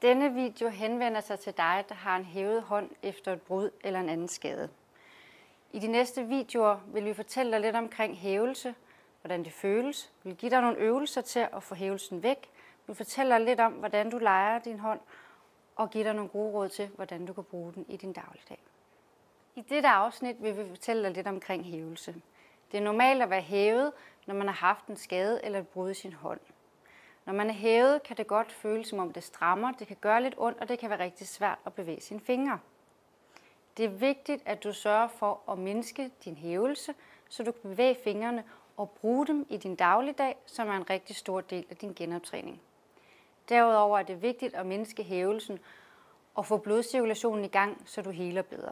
Denne video henvender sig til dig, der har en hævet hånd efter et brud eller en anden skade. I de næste videoer vil vi fortælle dig lidt omkring hævelse, hvordan det føles. Vi vil give dig nogle øvelser til at få hævelsen væk. Vi vil fortælle dig lidt om, hvordan du leger din hånd, og give dig nogle gode råd til, hvordan du kan bruge den i din dagligdag. I dette afsnit vil vi fortælle dig lidt omkring hævelse. Det er normalt at være hævet, når man har haft en skade eller et brud i sin hånd. Når man er hævet, kan det godt føles, som om det strammer, det kan gøre lidt ondt, og det kan være rigtig svært at bevæge sine fingre. Det er vigtigt, at du sørger for at mindske din hævelse, så du kan bevæge fingrene og bruge dem i din dagligdag, som er en rigtig stor del af din genoptræning. Derudover er det vigtigt at mindske hævelsen og få blodcirkulationen i gang, så du heler bedre.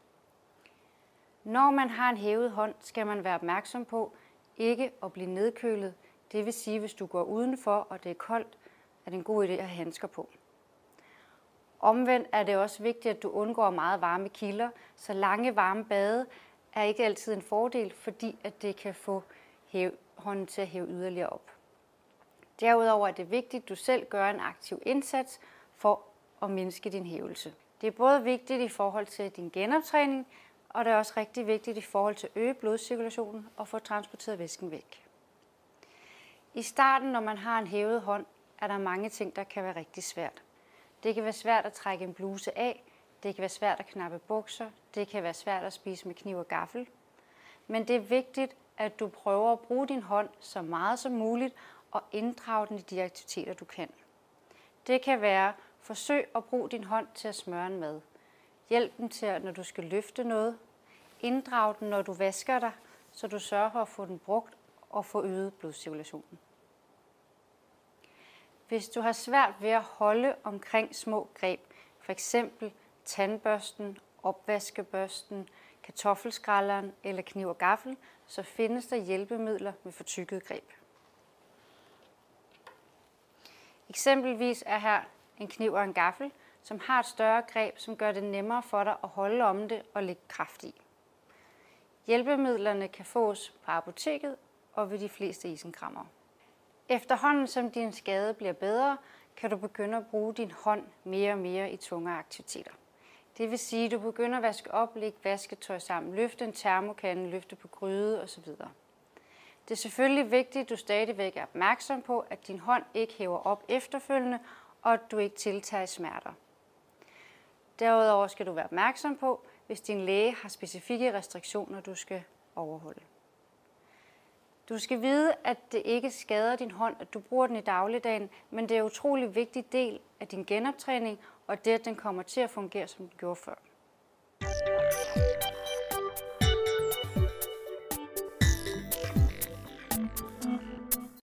Når man har en hævet hånd, skal man være opmærksom på ikke at blive nedkølet. Det vil sige, hvis du går udenfor, og det er koldt, er det en god idé at have handsker på. Omvendt er det også vigtigt, at du undgår meget varme kilder, så lange varme bade er ikke altid en fordel, fordi at det kan få hånden til at hæve yderligere op. Derudover er det vigtigt, at du selv gør en aktiv indsats for at mindske din hævelse. Det er både vigtigt i forhold til din genoptræning, og det er også rigtig vigtigt i forhold til at øge blodcirkulationen og få transporteret væsken væk. I starten, når man har en hævet hånd, er der mange ting, der kan være rigtig svært. Det kan være svært at trække en bluse af, det kan være svært at knappe bukser, det kan være svært at spise med kniv og gaffel. Men det er vigtigt, at du prøver at bruge din hånd så meget som muligt og inddrage den i de aktiviteter, du kan. Det kan være, forsøg at bruge din hånd til at smøre en mad. Hjælp den til, når du skal løfte noget. Inddrag den, når du vasker dig, så du sørger for at få den brugt og få øget blodcirkulationen. Hvis du har svært ved at holde omkring små greb, f.eks. tandbørsten, opvaskebørsten, kartoffelskrælleren eller kniv og gaffel, så findes der hjælpemidler med fortykket greb. Eksempelvis er her en kniv og en gaffel, som har et større greb, som gør det nemmere for dig at holde om det og lægge kraft i. Hjælpemidlerne kan fås på apoteket og ved de fleste isenkræmmere. Efterhånden som din skade bliver bedre, kan du begynde at bruge din hånd mere og mere i tungere aktiviteter. Det vil sige, at du begynder at vaske op, lægge vasketøj sammen, løfte en termokande, løfte på gryde osv. Det er selvfølgelig vigtigt, at du stadigvæk er opmærksom på, at din hånd ikke hæver op efterfølgende, og at du ikke tiltager smerter. Derudover skal du være opmærksom på, hvis din læge har specifikke restriktioner, du skal overholde. Du skal vide, at det ikke skader din hånd, at du bruger den i dagligdagen, men det er en utrolig vigtig del af din genoptræning, og det, at den kommer til at fungere, som den gjorde før.